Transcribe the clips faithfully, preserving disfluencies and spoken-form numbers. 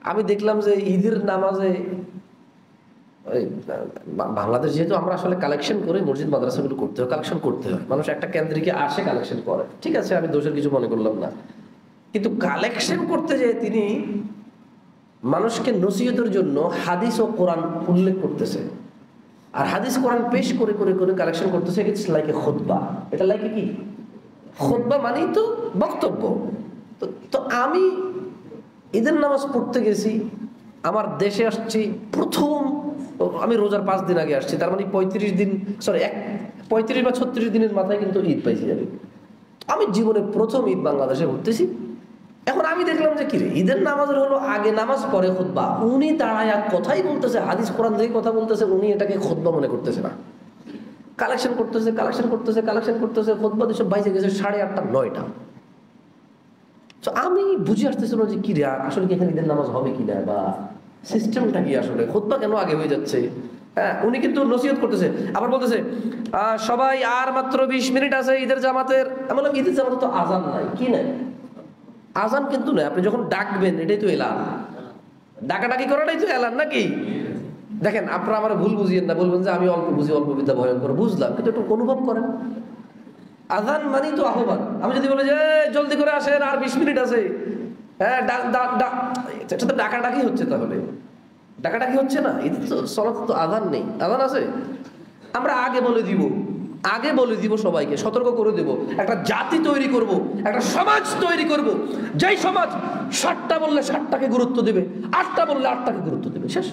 আমি দেখলাম যে ঈদের নামাজে বাংলাদেশ যেহেতু আমরা আসলে কালেকশন করে মসজিদ মাদ্রাসাগুলো করতে হয়, কালেকশন করতে হয়, মানুষ একটা কেন্দ্রিকে আসে কালেকশন করে, ঠিক আছে, আমি দোষের কিছু মনে করলাম না। কিন্তু কালেকশন করতে যেয়ে তিনি মানুষকে নসিহতের জন্য হাদিস ও কোরআন উল্লেখ করতেছে, আর হাদিস কোরআন পেশ করে করে করে কালেকশন করতেছে। ইটস লাইক এ খুতবা। এটা লাইক কি খুতবা? মানেই তো বক্তব্য। তো তো আমি ঈদের নামাজ পড়তে গেছি, আমার দেশে আসছি প্রথম, আমি রোজার পাঁচ দিন আগে আসছি, তার মানে পঁয়ত্রিশ দিন সরি এক পঁয়ত্রিশ বা ছত্রিশ দিনের মাথায় কিন্তু ঈদ পাইছি আমি। আমি জীবনে প্রথম ঈদ বাংলাদেশে ঘুরতেছি। এখন আমি দেখলাম যে কি রে, ঈদের নামাজের হলো আগে নামাজ পরে খুতবা, উনি দাঁড়ায় কথাই বলতেছে, হাদিস কোরআন থেকে কথা বলতেছে, উনি এটাকে খুতবা মনে করতেছে না। কালেকশন করতেছে কালেকশন করতেছে কালেকশন করতেছে খুতবা দিচ্ছে, বাইরে গেছে সাড়ে আটটা নয়টা। তো আমি বুঝে আসতেছিল যে কি রে, আসলে কি এখানে ঈদের নামাজ হবে কিনা, বা সিস্টেমটা কি, আসলে খুতবা কেন আগে হয়ে যাচ্ছে। হ্যাঁ, উনি কিন্তু নসিহত করতেছে, আবার বলতেছে আহ সবাই আর মাত্র বিশ মিনিট আছে ঈদের জামাতের। আমি বললাম ঈদের জামাতে তো আজান নাই। কি নাই? আজান কিন্তু নয়, আপনি যখন ডাকবেন এটাই তো এলান, ডাকাডাকি করাটাই তো এলান নাকি? দেখেন, আপনারা আমার ভুল বুঝিয়েন না, বলবেন যে আমি অল্প বুঝি, অল্প বিদ্যা ভয়ঙ্কর, বুঝলাম, কিন্তু একটু অনুভব করেন। আজান মানি তো আহ্বান। আমি যদি বলি যে জলদি করে আসেন আর বিশ মিনিট আছে, হ্যাঁ এটা তো ডাকাডাকি হচ্ছে, তাহলে ডাকাডাকি হচ্ছে না, এটা তো সলাত তো আজান নেই, আজান আছে। আমরা আগে বলে দিব, আগে বলে দিব, সবাইকে সতর্ক করে দেব, একটা জাতি তৈরি করব, একটা সমাজ তৈরি করব, যেই সমাজ সাতটা বললে সাতটাকে গুরুত্ব দেবে, আটটা বললে আটটাকে গুরুত্ব দেবে, শেষ,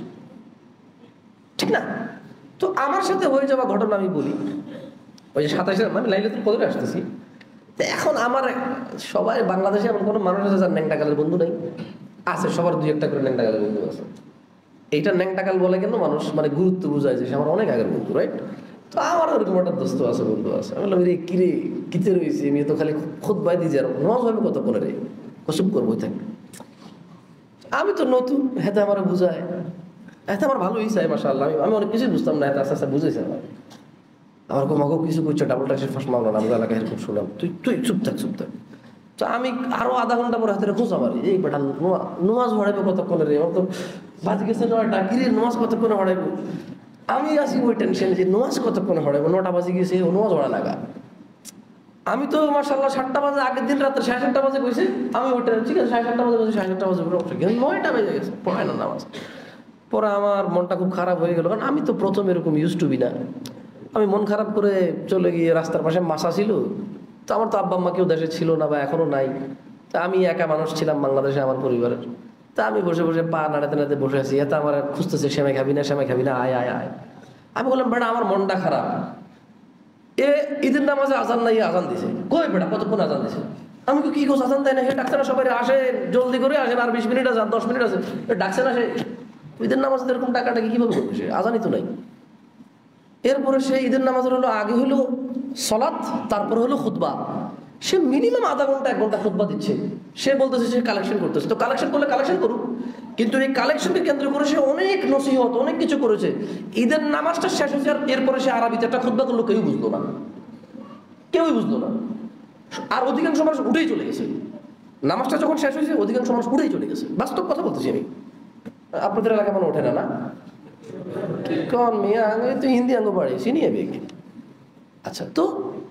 ঠিক না? তো আমার সাথে হয়ে যাওয়া ঘটনা আমি বলি, ওই যে সাতাশে মানে লাইলাতুল কদরে আসতেছি। তো এখন আমার সবাই বাংলাদেশে এমন কোনো মানুষ আছে যার ন্যাংটাকালের বন্ধু নেই? আছে, সবার দুই একটা করে ন্যাংটাকালের বন্ধু আছে। এইটা ন্যাংটাকাল বলে কেন মানুষ, মানে গুরুত্ব বুঝায় যে সে আমার অনেক আগের বন্ধু, রাইট? তো আমার ওরকম একটা দোস্ত আছে, বন্ধু আছে। আমি বললাম রে কিরে কিতে রয়েছে, আমি তো খালি খুতবা দিয়েছি, আর নামাজ হবে কতক্ষণে রে, কসম করবো থাকবে। আমি তো নতুন, হেতে আমার বুঝায়, এতে আমার ভালোই চাই মাশাআল্লাহ, আমি আমি অনেক কিছুই বুঝতাম না, এত আস্তে আস্তে বুঝেছে আমার। আমার মাকে কিছু করছো, ডাবল টাচের ফার্স্ট মামলা আমরা এলাকায় এরকম শুনলাম, তুই তুই চুপ থাক চুপ থাক। তো আমি আরো আধা ঘন্টা পরে হাতে খোঁজ আমার, এই বেটা নামাজ পড়াইবো কতক্ষণে রে, আমার তো বাজ গেছে নয়টা, কিরে নামাজ কতক্ষণে পড়াইবো। আমি আছি ওই টেনশনে যে নামাজ কতক্ষণে পড়াইবো, নটা বাজে গেছে, ও নামাজ পড়া লাগা। আমি তো মাশাআল্লাহ সাতটা বাজে, আগের দিন রাত্রে সাড়ে সাতটা বাজে কইছে, আমি ওইটা ঠিক আছে সাড়ে সাতটা বাজে বলছি, সাড়ে সাতটা বাজে কিন্তু নয়টা বেজে গেছে, পড়ায় না নামাজ। পরে আমার মনটা খুব খারাপ হয়ে গেল, কারণ আমি তো প্রথম এরকম ইউজ টু বি না। আমি মন খারাপ করে চলে গিয়ে রাস্তার পাশে মাসা ছিল, তো আমার তো আব্বা আম্মা কেউ দেশে ছিল না বা এখনো নাই, তা আমি একা মানুষ ছিলাম বাংলাদেশে আমার পরিবারের। তা আমি বসে বসে পা নাড়াতে নাড়াতে বসে আছি, এত আমার খুঁজতেছে সেমাই খাবি না সেমাই খাবি না, আয় আয় আয়। আমি বললাম বেটা আমার মনটা খারাপ, এ ঈদের নামাজে আজান নাই, আজান দিছে কই বেটা, কতক্ষণ আজান দিছে? আমি কি কোস আজান দেয় না, হে ডাকছে না সবাই আসে জলদি করে আসেন, আর বিশ মিনিট আছে, আর দশ মিনিট আছে, ডাকছে না সে? ঈদের নামাজে এরকম টাকাটাকে কিভাবে করবে সে? আজানই তো নাই। এরপরে সে ঈদের নামাজের হলো আগে হলো সলাৎ, তারপরে হলো খুতবা। সে মিনিমাম আধা ঘন্টা এক ঘন্টা খুতবা দিচ্ছে, সে বলতেছে সে কালেকশন করতেছে। তো কালেকশন করলে কালেকশন করুক, কিন্তু এই কালেকশনকে কেন্দ্র করে সে অনেক নসিহত অনেক কিছু করেছে। ঈদের নামাজটা শেষ হয়েছে, আর এরপরে সে আরবিতে একটা খুতবা করলো, কেউ বুঝলো না, কেউই বুঝলো না। আর অধিকাংশ মানুষ উঠেই চলে গেছে, নামাজটা যখন শেষ হয়েছে অধিকাংশ মানুষ উঠেই চলে গেছে। বাস্তব কথা বলতেছি আমি, আপনাদের এলাকা মনে ওঠে না না? কন মিয়া তো হিন্দি আঙ্গ বাড়ি চিনিয়ে বেগে। আচ্ছা, তো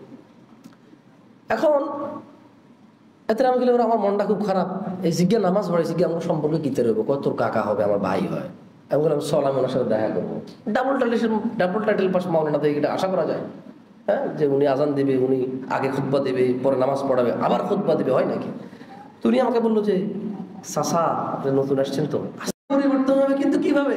এখন এতে আমি গেলে আমার মনটা খুব খারাপ, এই জিজ্ঞা নামাজ পড়ে জিজ্ঞা আমার সম্পর্কে কিতে রইব, কত তোর কাকা হবে, আমার ভাই হয়। আমি বললাম চল আমি ওনার সাথে দেখা করবো। Double title double title pass মাওলানা থেকে এটা আশা করা যায়? হ্যাঁ, যে উনি আজান দেবে, উনি আগে খুতবা দেবে, পরে নামাজ পড়াবে, আবার খুতবা দেবে, হয় নাকি? তো উনি আমাকে বললো যে চাচা আপনি নতুন আসছেন তো, পরিবর্তন হবে, কিন্তু কিভাবে?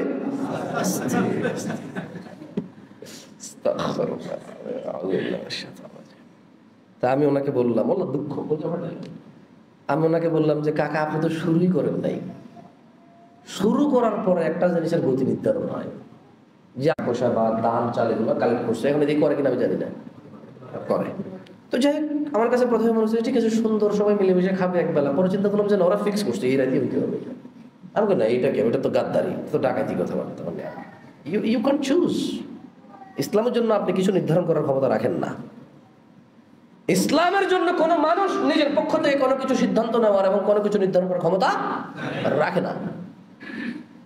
তা আমি ওনাকে বললাম, বললাম দুঃখ আমি ওনাকে বললাম যে কাকা আপনি তো শুরুই করেন নাই, শুরু করার পরে একটা জিনিসের গতি নির্ধারণ হয়, যে পয়সা বা দান চাল এগুলো কালেক্ট করছে, এখন এদিকে করে কিনা আমি জানি না, করে। তো যাই হোক, আমার কাছে প্রথমে মনে হচ্ছে ঠিক আছে সুন্দর সবাই মিলেমিশে খাবে একবেলা, পরে চিন্তা করলাম যে ওরা ফিক্স করছে এই রাতে হইতে হবে। আমি বলি না, এটা কি, এটা তো গাদ্দারি, তো ডাকাতি কথাবার্তা। মানে ইউ ইউ ক্যান চুজ। ইসলামের জন্য আপনি কিছু নির্ধারণ করার ক্ষমতা রাখেন না। ইসলামের জন্য কোনো মানুষ নিজের পক্ষ থেকে কোনো কিছু সিদ্ধান্ত নেওয়ার এবং কোনো কিছু নির্ধারণ করার ক্ষমতা রাখে না।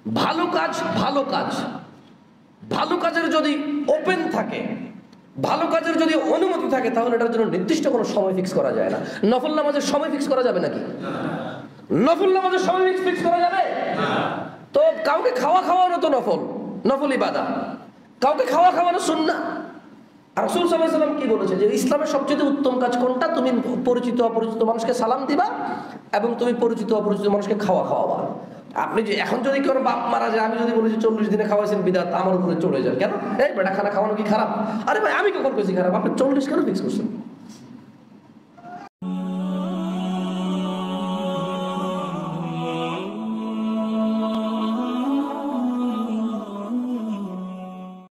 ভালো কাজ ভালো কাজ ভালো কাজের যদি ওপেন থাকে, ভালো কাজের যদি অনুমতি থাকে, তাহলে এটার জন্য নির্দিষ্ট কোনো সময় ফিক্স করা যায় না। নফল নামাজের সময় ফিক্স করা যাবে নাকি? নফল নামাজের সময় ফিক্স করা যাবে? তো কাউকে খাওয়া খাওয়ানো তো নফল, নফল ইবাদত। কাউকে খাওয়া খাওয়ানো সুন্নাহ। রাসূল সাল্লাল্লাহু আলাইহি ওয়াসাল্লাম কি বলেছে যে ইসলামের সবচেয়ে উত্তম কাজ কোনটা? তুমি পরিচিত অপরিচিত মানুষকে সালাম দিবা এবং তুমি পরিচিত অপরিচিত মানুষকে খাওয়া খাওয়াবা। আপনি যে এখন যদি কেউ বাপ মারা যায়, আমি যদি বলি যে চল্লিশ দিনে খাওয়াইছেন বিদাত, আমার উপরে চলে যান কেন? এই বেটা খানা খাওয়ানো কি খারাপ? আরে ভাই আমি কখন কইছি খারাপ? আপনি চল্লিশ কেন ফিক্স করছেন?